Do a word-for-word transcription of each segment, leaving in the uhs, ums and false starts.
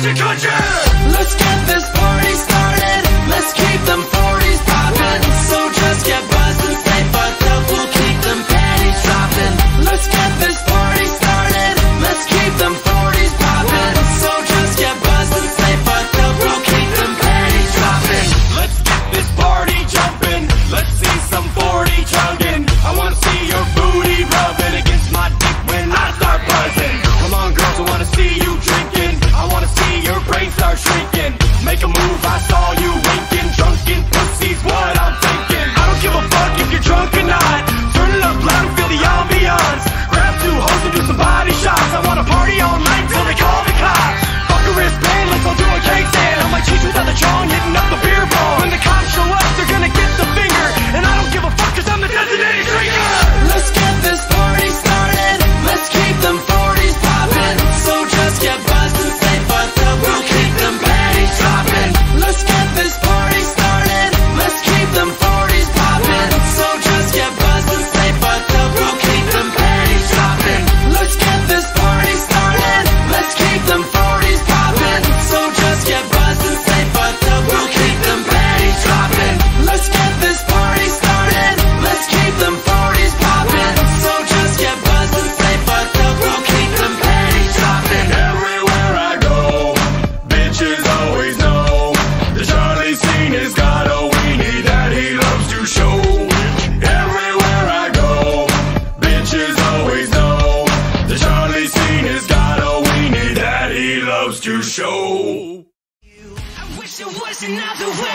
your country. Let's get this party started. Let's keep them forties poppin'. So just get buzzed and stay fucked up. We'll keep them panties droppin'. Let's get this party started. Let's keep them forties poppin'. So just get buzzed and stay fucked up. We'll keep them panties droppin'. Let's get this party jumpin'. Let's see some forty chuggin'. I wanna see your booty rubbing against my dick when I start buzzing. Come on girls, I wanna see you drinking. I wanna see your brain start shrinking. Make a move, I saw you winking. Drunken pussy's what I'm thinking. I don't give a fuck if you're drunk or not. Turn it up loud and feel the ambiance. Grab two hoes and do some body shots. I wanna party all night till they call the cops. Fuck a wristband, let's all do a cake stand. On my cheeks without the chong, hitting up the beer bong. When the cops show up, they're gonna get the finger. And I don't give a fuck cause I'm the designated drinker. Let's get this party started. Let's keep them forties poppin'. So just get buzzed and stay fucked up. We'll keep them panties droppin'. Let's get this party started. Let's keep them forties poppin'. So just get buzzed and stay fucked up. We'll keep them panties droppin'. Let's get this party started. Let's keep them forties poppin'. So just get buzzed and stay fucked up. We'll keep them panties droppin'. Let's get this party started. Let's keep them forties poppin'. So just get buzzed and stay fucked up. We'll keep them panties droppin'. Everywhere I go, bitches always know the Charlie scene has got a weenie that he loves to show. Everywhere I go, bitches always know the Charlie scene has got a weenie that he loves to show. I wish it was another way.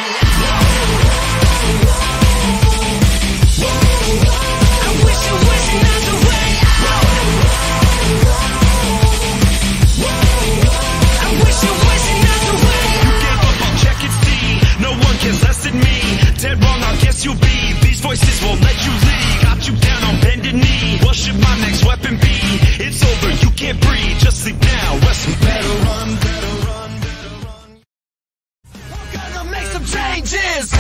I wish it was another way. I wish it was another way. You gave up, I'll check and see. No one cares less than me. Dead wrong, I guess you'll be. These voices won't let you lead. Got you down on bended knee. What should my next weapon be? It's over, you can't breathe. Just sleep now, rest and better run, better run, better run. We're gonna make some changes.